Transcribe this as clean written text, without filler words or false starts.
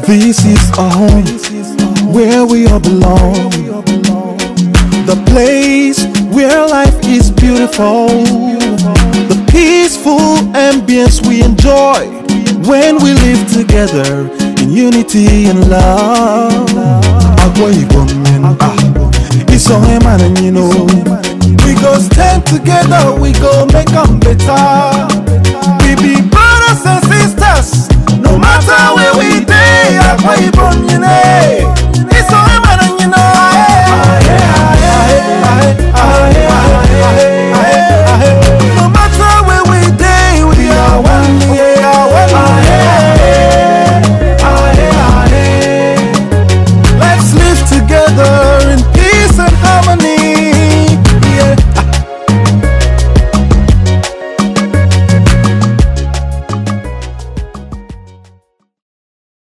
This is a home where we all belong. The place where life is beautiful. The peaceful ambience we enjoy when we live together in unity and love. It's a man and you know. We go stand together, we go make them better. We be